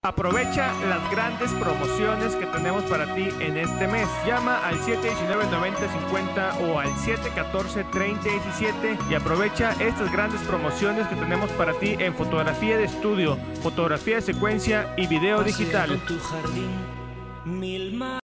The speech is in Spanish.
Aprovecha las grandes promociones que tenemos para ti en este mes. Llama al 719-9050 o al 714-3017 y aprovecha estas grandes promociones que tenemos para ti en fotografía de estudio, fotografía de secuencia y video digital.